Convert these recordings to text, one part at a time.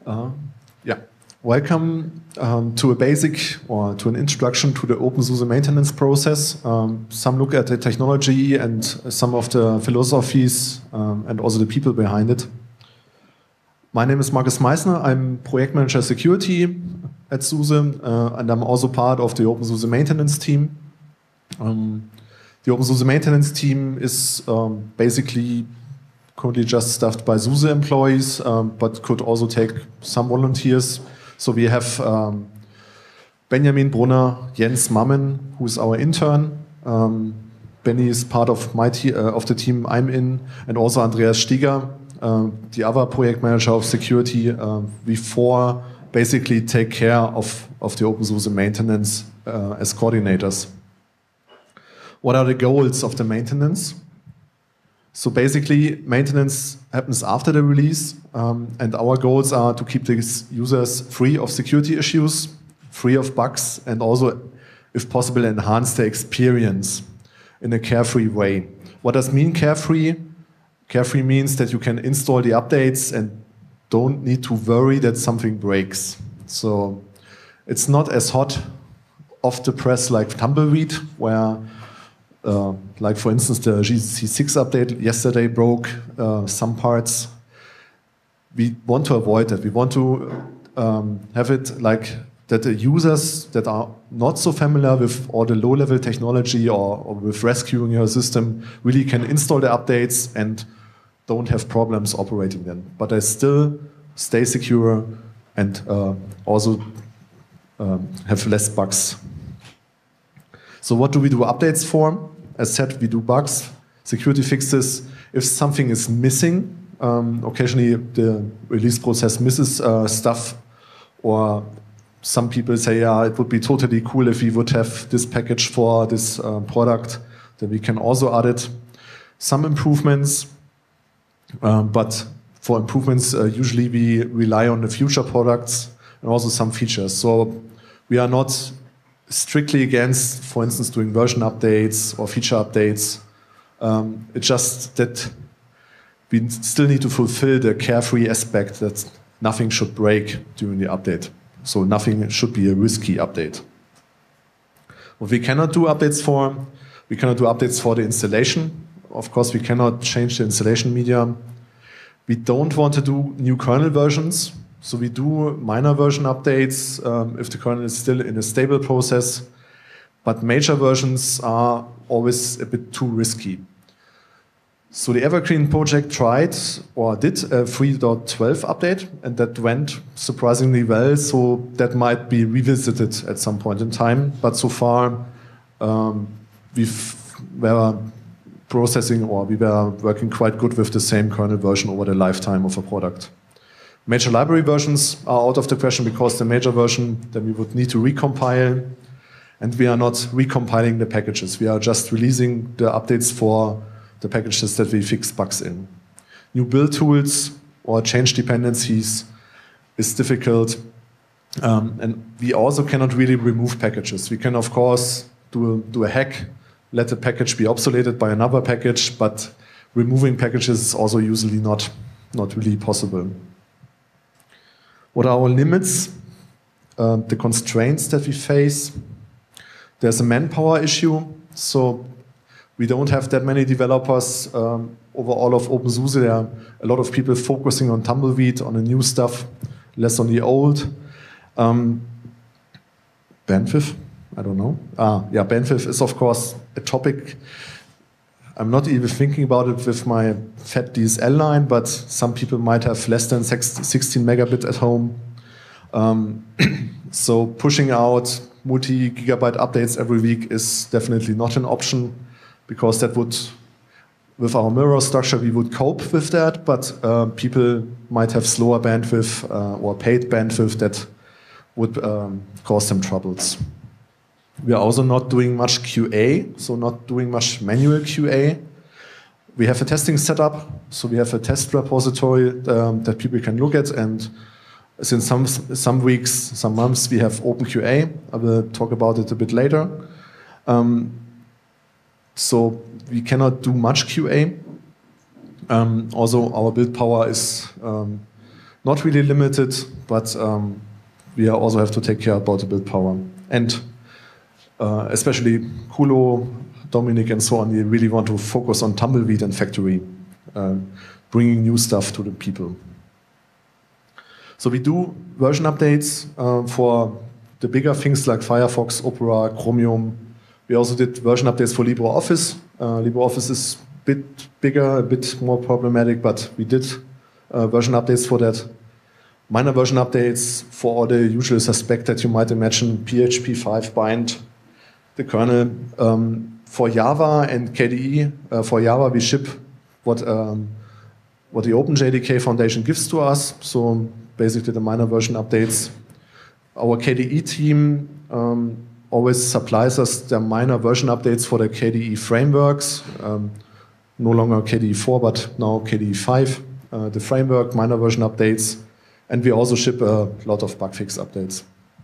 Uh, yeah, welcome to a basic or to an introduction to the openSUSE maintenance process. Some look at the technology and some of the philosophies and also the people behind it. My name is Meissner. I'm project manager security at SUSE, and I'm also part of the openSUSE maintenance team. The openSUSE maintenance team is basically currently just staffed by SUSE employees, but could also take some volunteers. So we have Benjamin Brunner, Jens Mammen, who's our intern. Benny is part of the team I'm in, and also Andreas Stieger, the other project manager of security. We four basically take care of the openSUSE maintenance as coordinators. What are the goals of the maintenance? So basically, maintenance happens after the release, and our goals are to keep the users free of security issues, free of bugs, and also, if possible, enhance their experience in a carefree way. What does mean carefree? Carefree means that you can install the updates and don't need to worry that something breaks. So it's not as hot off the press like Tumbleweed, where like for instance, the GC6 update yesterday broke some parts. We want to avoid that. We want to have it like that the users that are not so familiar with all the low-level technology or with rescuing your system really can install the updates and don't have problems operating them. But they still stay secure and also have less bugs. So what do we do updates for? As said, we do bugs, security fixes. If something is missing, occasionally the release process misses stuff, or some people say, yeah, it would be totally cool if we would have this package for this product, then we can also add it. Some improvements, but for improvements, usually we rely on the future products and also some features. So we are not strictly against, for instance, doing version updates or feature updates. It's just that we still need to fulfill the carefree aspect that nothing should break during the update. So nothing should be a risky update. What we cannot do updates for, we cannot do updates for the installation. Of course, we cannot change the installation media. We don't want to do new kernel versions. So we do minor version updates if the kernel is still in a stable process, but major versions are always a bit too risky. So the Evergreen project tried or did a 3.12 update, and that went surprisingly well, so that might be revisited at some point in time. But so far, we were processing or we were working quite good with the same kernel version over the lifetime of a product. Major library versions are out of the question because the major version, then we would need to recompile, and we are not recompiling the packages. We are just releasing the updates for the packages that we fix bugs in. New build tools or change dependencies is difficult, and we also cannot really remove packages. We can, of course, do a hack, let the package be obsoleted by another package, but removing packages is also usually not really possible. What are our limits? The constraints that we face. There's a manpower issue, so we don't have that many developers over all of openSUSE. There are a lot of people focusing on Tumbleweed, on the new stuff, less on the old. Bandwidth? I don't know. Yeah, bandwidth is of course a topic. I'm not even thinking about it with my fat DSL line, but some people might have less than 16 megabit at home. So pushing out multi-gigabyte updates every week is definitely not an option, because that would, with our mirror structure, we would cope with that, but people might have slower bandwidth or paid bandwidth that would cause them troubles. We are also not doing much QA, so not doing much manual QA. We have a testing setup, so we have a test repository that people can look at, and since some weeks, some months, we have OpenQA. I will talk about it a bit later. So we cannot do much QA. Also, our build power is not really limited, but we also have to take care about the build power. And especially Kulo, Dominic, and so on, we really want to focus on tumbleweed and factory, bringing new stuff to the people. So we do version updates for the bigger things like Firefox, Opera, Chromium. We also did version updates for LibreOffice. LibreOffice is a bit bigger, a bit more problematic, but we did version updates for that. Minor version updates for all the usual suspects that you might imagine, PHP 5 bind, the kernel. For Java and KDE, for Java we ship what the OpenJDK Foundation gives to us, so basically the minor version updates. Our KDE team always supplies us the minor version updates for the KDE frameworks, no longer KDE 4, but now KDE 5, the framework, minor version updates, and we also ship a lot of bugfix updates.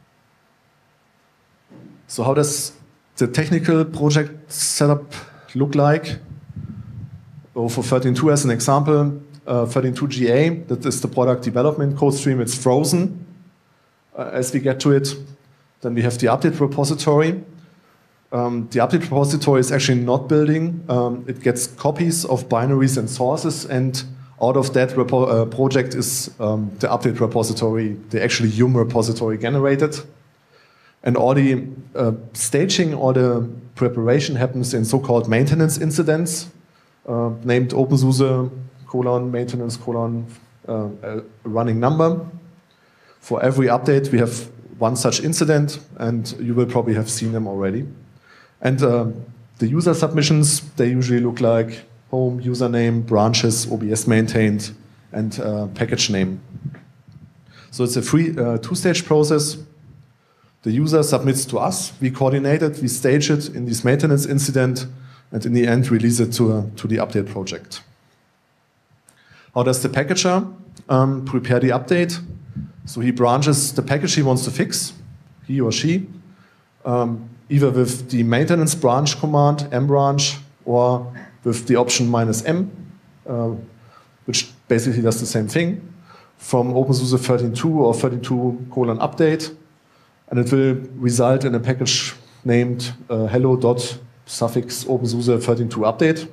So how does the technical project setup look like? So for 13.2 as an example, 13.2 GA, that is the product development code stream, it's frozen as we get to it. Then we have the update repository. The update repository is actually not building. It gets copies of binaries and sources, and out of that project is the update repository, the actually Yum repository generated. And all the staging or the preparation happens in so-called maintenance incidents, named openSUSE maintenance running number. For every update, we have one such incident, and you will probably have seen them already. And the user submissions, they usually look like home, username, branches, OBS maintained, and package name. So it's a free two-stage process. The user submits to us, we coordinate it, we stage it in this maintenance incident, and in the end release it to the update project. How does the packager prepare the update? So he branches the package he wants to fix, he or she, either with the maintenance branch command, mbranch, or with the option -m, which basically does the same thing, from openSUSE 13.2 or 13.2:update, and it will result in a package named hello.suffix openSUSE 13.2:update.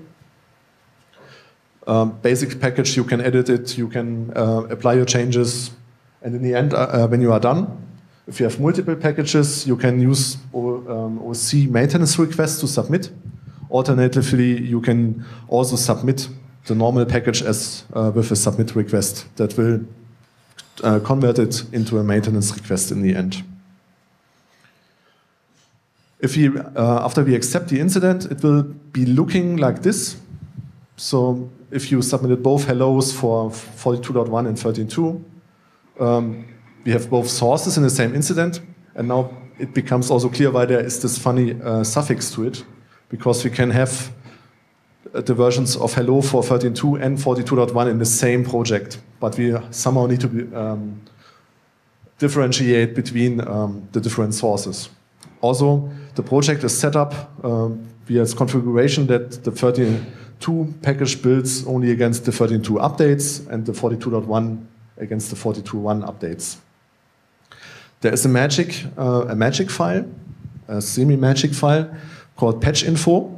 Basic package, you can edit it, you can apply your changes, and in the end, when you are done, if you have multiple packages, you can use OC maintenance requests to submit. Alternatively, you can also submit the normal package as with a submit request that will convert it into a maintenance request in the end. If after we accept the incident, it will be looking like this. So if you submitted both hellos for 42.1 and 13.2, we have both sources in the same incident, and now it becomes also clear why there is this funny suffix to it, because we can have the versions of hello for 13.2 and 42.1 in the same project, but we somehow need to differentiate between the different sources. Also, the project is set up via its configuration that the 13.2 package builds only against the 13.2 updates and the 42.1 against the 42.1 updates. There is a magic file, a semi-magic file called patch info.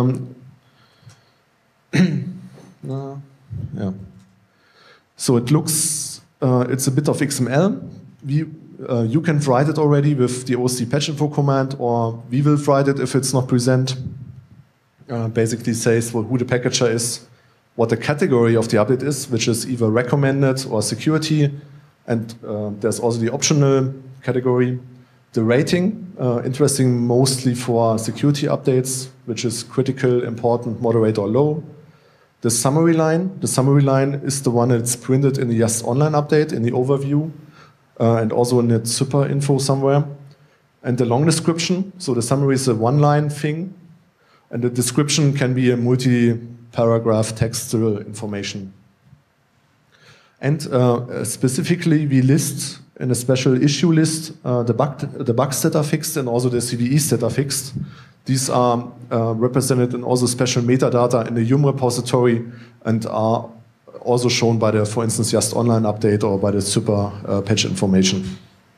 Yeah. So it looks, it's a bit of XML. You can write it already with the OC patch info command, or we will write it if it's not present. Basically says who the packager is, what the category of the update is, which is either recommended or security, and there's also the optional category. The rating, interesting mostly for security updates, which is critical, important, moderate, or low. The summary line is the one that's printed in the Just Online update, in the overview, and also in the super info somewhere. And the long description, so the summary is a one-line thing, and the description can be a multi-paragraph textual information. And specifically, we list in a special issue list the bugs that are fixed and also the CVEs that are fixed. These are represented in also special metadata in the Yum repository and are also shown by the, for instance, just online update or by the super patch information.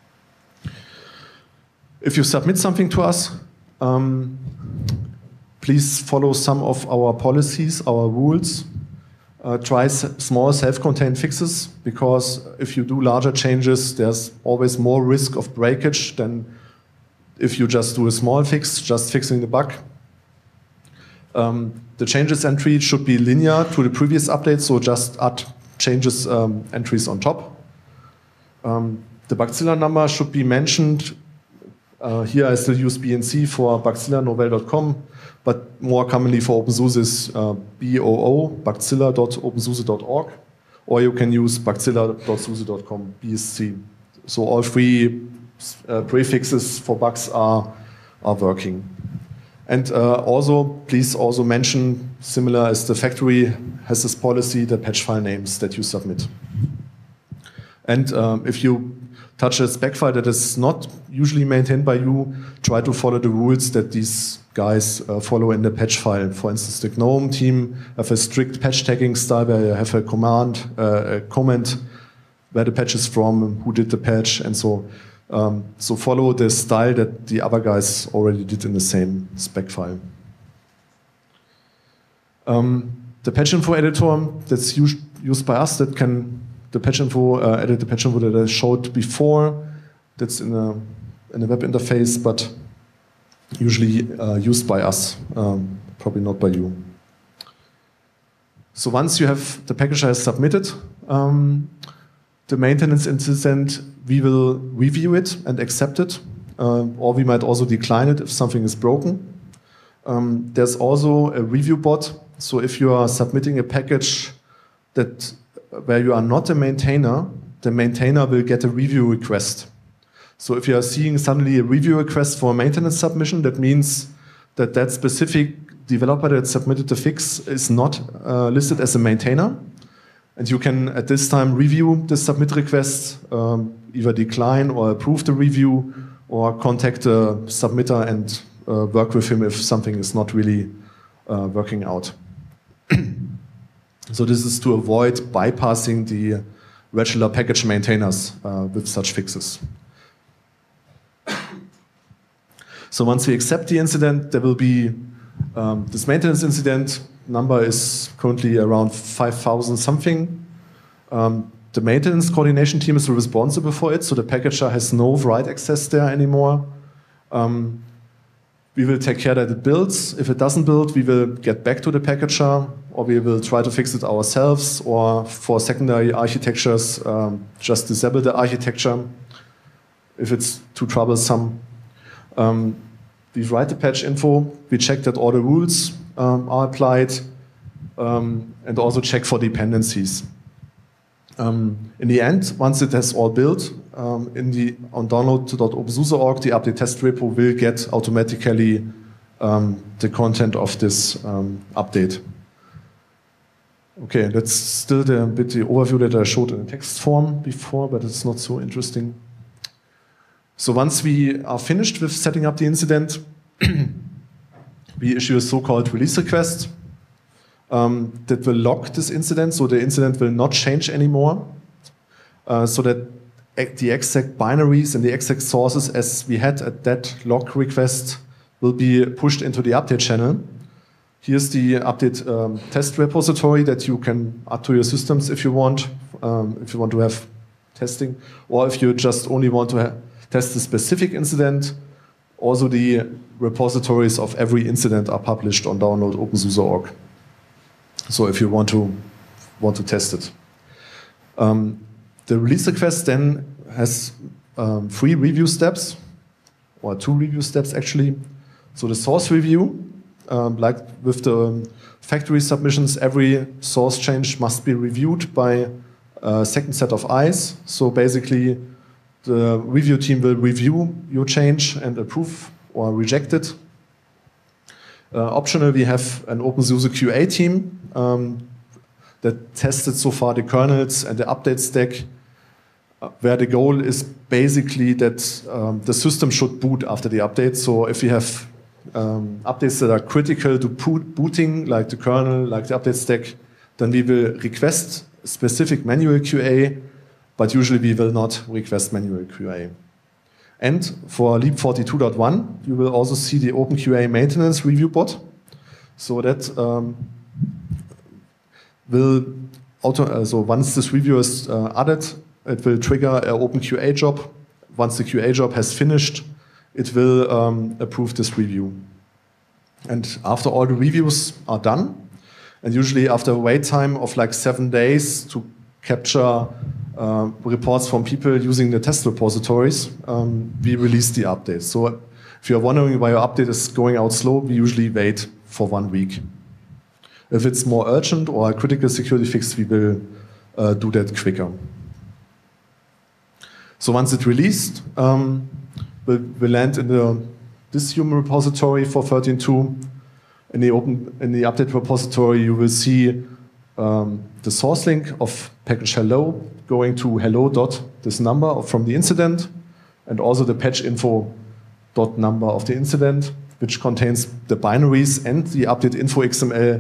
If you submit something to us, please follow some of our policies, our rules. Try small self-contained fixes, because if you do larger changes, there's always more risk of breakage than if you just do a small fix, just fixing the bug. The changes entry should be linear to the previous update, so just add changes entries on top. The Bugzilla number should be mentioned. Here I still use BNC for bugzilla-novell.com, but more commonly for openSUSE is BOO, bugzilla.opensuse.org, or you can use bugzilla.suse.com, BSC. So all three prefixes for bugs are working. And please also mention, similar as the factory has this policy, the patch file names that you submit. And if you touch a spec file that is not usually maintained by you, try to follow the rules that these guys follow in the patch file. For instance, the GNOME team have a strict patch tagging style where you have a comment where the patch is from, who did the patch, and so. So follow the style that the other guys already did in the same spec file. The patch info editor that's used by us, that can the patch info edit the patch info that I showed before. That's in a web interface, but usually used by us, probably not by you. So once you have the package has submitted, the maintenance incident, we will review it and accept it, or we might also decline it if something is broken. There's also a review bot, so if you are submitting a package where you are not a maintainer, the maintainer will get a review request. So if you are seeing suddenly a review request for a maintenance submission, that means that that specific developer that submitted the fix is not listed as a maintainer. And you can, at this time, review the submit request, either decline or approve the review, or contact the submitter and work with him if something is not really working out. So this is to avoid bypassing the regular package maintainers with such fixes. So once we accept the incident, there will be this maintenance incident. Number is currently around 5,000 something. The maintenance coordination team is responsible for it, so the packager has no write access there anymore. We will take care that it builds. If it doesn't build, we will get back to the packager, or we will try to fix it ourselves, or for secondary architectures, just disable the architecture if it's too troublesome. We write the patch info, we check that all the rules are applied, and also check for dependencies. In the end, once it has all built, on download.opensuse.org, the update test repo will get automatically the content of this update. Okay, that's still the overview that I showed in text form before, but it's not so interesting. So once we are finished with setting up the incident, we issue a so-called release request that will lock this incident, so the incident will not change anymore, so that the exact binaries and the exact sources as we had at that lock request will be pushed into the update channel. Here's the update test repository that you can add to your systems if you want to have testing, or if you just only want to test a specific incident. Also, the repositories of every incident are published on download.opensuse.org. So if you want to test it. The release request then has 3 review steps, or 2 review steps actually. So the source review, like with the factory submissions, every source change must be reviewed by a second set of eyes. So basically, the review team will review your change and approve or reject it. Optional, we have an openSUSE QA team that tested so far the kernels and the update stack, where the goal is basically that the system should boot after the update. So if we have updates that are critical to booting, like the kernel, like the update stack, then we will request specific manual QA, but usually we will not request manual QA. And for Leap 42.1, you will also see the OpenQA maintenance review bot. So that so once this review is added, it will trigger an OpenQA job. Once the QA job has finished, it will approve this review. And after all the reviews are done, and usually after a wait time of like 7 days to capture reports from people using the test repositories, we release the update. So if you're wondering why your update is going out slow, we usually wait for 1 week. If it's more urgent or a critical security fix, we will do that quicker. So once it's released, we'll land in this human repository for 13.2. In the update repository, you will see the source link of package hello going to hello dot this number from the incident, and also the patch info dot number of the incident, which contains the binaries and the update info XML,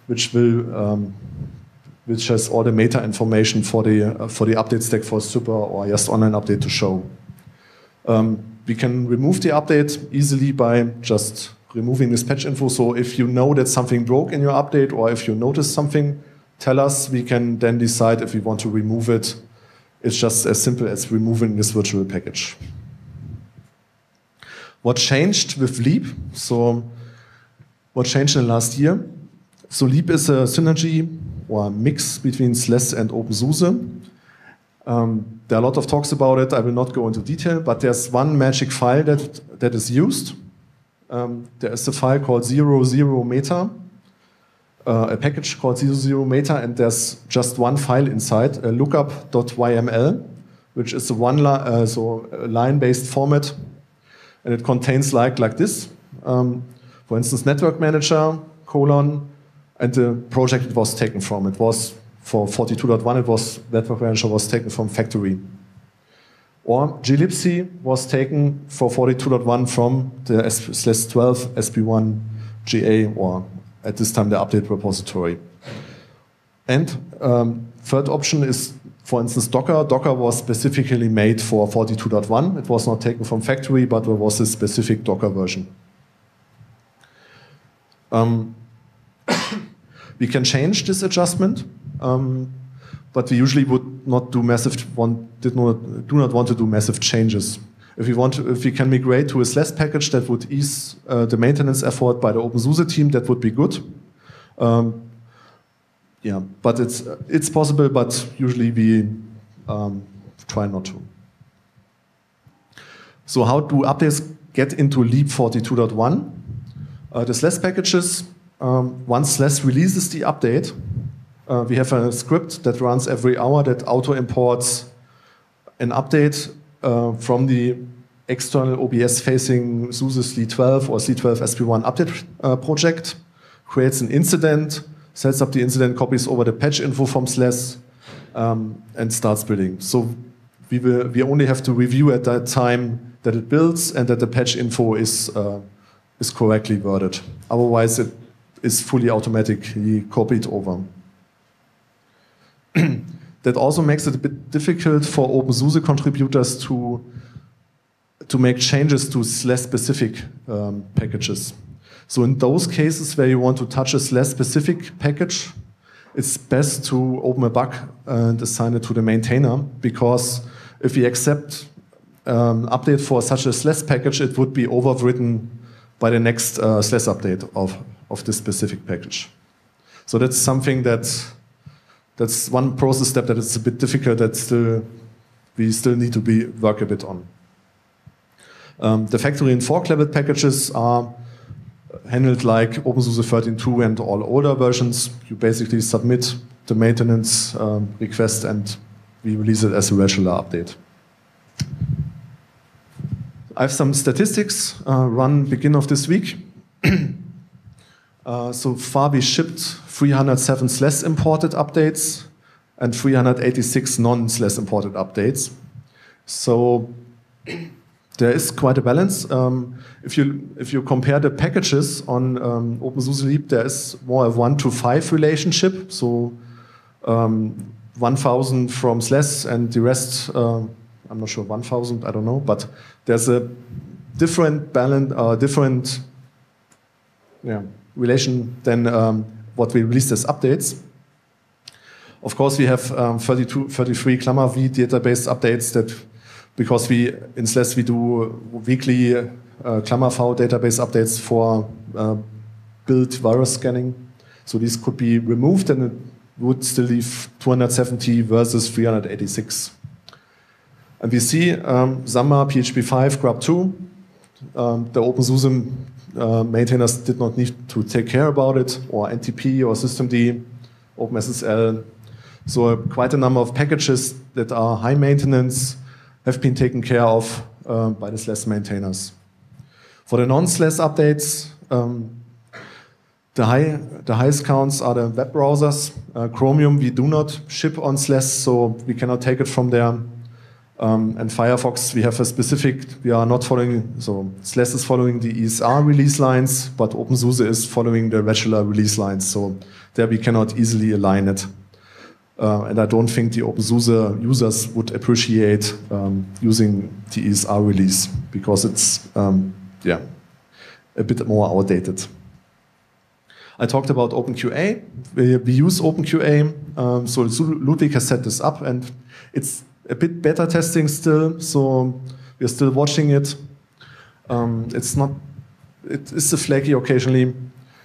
which has all the meta information for the update stack for Super or just online update to show. We can remove the update easily by just removing this patch info. So if you know that something broke in your update, or if you notice something, tell us. We can then decide if we want to remove it. It's just as simple as removing this virtual package. What changed with Leap? So what changed in the last year? So Leap is a synergy or a mix between SLES and openSUSE. There are a lot of talks about it. I will not go into detail, but there's one magic file that is used. There is a file called 00meta, a package called 00meta, and there's just one file inside, a lookup.yml, which is a line-based format, and it contains like this. For instance, network manager, : and the project it was taken from. It was for 42.1, it was network manager was taken from factory. Or glibc was taken for 42.1 from the /12 sp1 GA, or at this time the update repository. And third option is, for instance, Docker. Docker was specifically made for 42.1. It was not taken from factory, but there was a specific Docker version. We can change this adjustment, but we usually would not do do not want to do massive changes. If we can migrate to a SLES package that would ease the maintenance effort by the openSUSE team, that would be good. Yeah, but it's possible, but usually we try not to. So how do updates get into Leap 42.1? The SLES packages, once SLES releases the update, we have a script that runs every hour that auto-imports an update from the external OBS-facing SUSE SLE12 or SLE12 SP1 update project, creates an incident, sets up the incident, copies over the patch info from SLES, and starts building. So we only have to review at that time that it builds and that the patch info is correctly worded. Otherwise, it is fully automatically copied over. That also makes it a bit difficult for openSUSE contributors to make changes to SLES-specific packages. So in those cases where you want to touch a SLES-specific package, it's best to open a bug and assign it to the maintainer, because if we accept update for such a SLES package, it would be overwritten by the next SLES update of this specific package. So that's something that's one process step that is a bit difficult that we still need to work a bit on. The factory and fork-level packages are handled like openSUSE 13.2 and all older versions. You basically submit the maintenance request and we release it as a regular update. I have some statistics run beginning of this week. So far we shipped 307 SLES imported updates and 386 non-SLES imported updates. So there is quite a balance. If you compare the packages on openSUSE Leap, there is more a 1-to-5 relationship. So 1,000 from SLES and the rest, I'm not sure, 1,000, I don't know, but there's a different balance, different relation than what we released as updates. Of course, we have 33 ClammerV database updates that, because in SLES we do weekly ClammerV database updates for build virus scanning. So these could be removed and it would still leave 270 versus 386. And we see Samba, PHP5, Grub2. The openSUSE maintainers did not need to take care about it, or NTP or systemd, OpenSSL. So quite a number of packages that are high maintenance have been taken care of by the SLES maintainers. For the non-SLES updates, the highest counts are the web browsers. Chromium we do not ship on SLES, so we cannot take it from there. And Firefox, we have a specific, we are not following, so SLES is following the ESR release lines, but openSUSE is following the regular release lines, so there we cannot easily align it. And I don't think the openSUSE users would appreciate using the ESR release, because it's a bit more outdated. I talked about OpenQA. We use OpenQA, so Ludwig has set this up, and it's a bit beta testing still, so we're still watching it. It is flaky occasionally.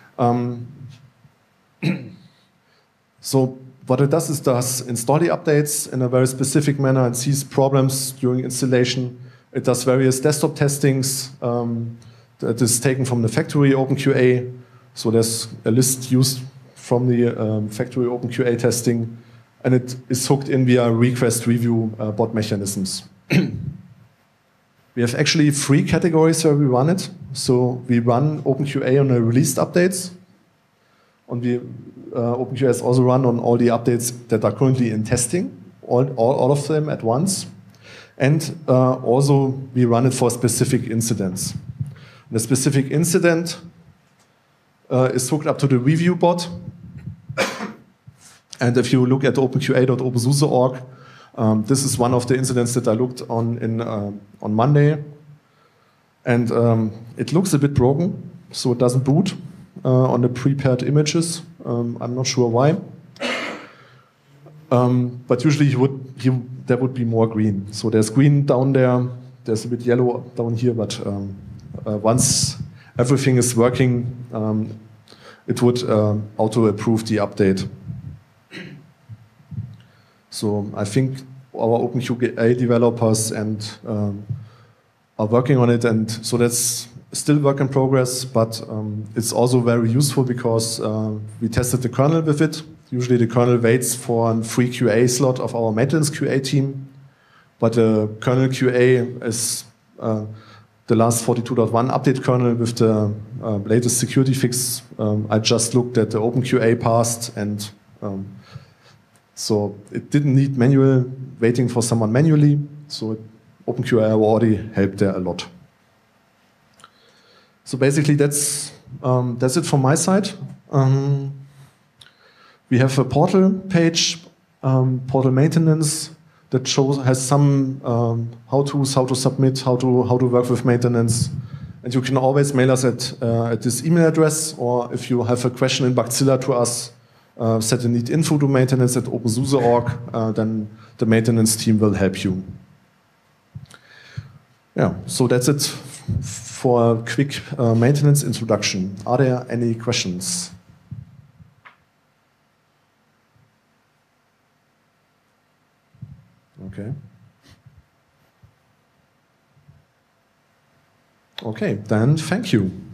So what it does is install the updates in a very specific manner and sees problems during installation. It does various desktop testings that is taken from the factory OpenQA. So there's a list used from the factory OpenQA testing, and it is hooked in via request review bot mechanisms. We have actually 3 categories where we run it. So we run OpenQA on the released updates. OpenQA is also run on all the updates that are currently in testing, all of them at once. And also we run it for specific incidents. The specific incident is hooked up to the review bot. And if you look at openqa.opensuse.org, this is one of the incidents that I looked on on Monday. And it looks a bit broken, so it doesn't boot on the prepared images. I'm not sure why. But usually there would be more green. So there's green down there, there's a bit yellow down here, but once everything is working, it would auto-approve the update. So I think our OpenQA developers are working on it, and so that's still work in progress, but it's also very useful because we tested the kernel with it. Usually the kernel waits for a free QA slot of our maintenance QA team, but the kernel QA is the last 42.1 update kernel with the latest security fix. I just looked at the OpenQA passed, and so it didn't need manual waiting for someone manually. So OpenQA already helped there a lot. So basically that's it from my side. We have a portal page, portal maintenance, that has some how-tos, how to submit, how to work with maintenance. And you can always mail us at this email address, or if you have a question in Bugzilla to us, set a need info to maintenance at opensuse.org, then the maintenance team will help you. Yeah, so that's it for a quick maintenance introduction. Are there any questions? Okay. Okay, then thank you.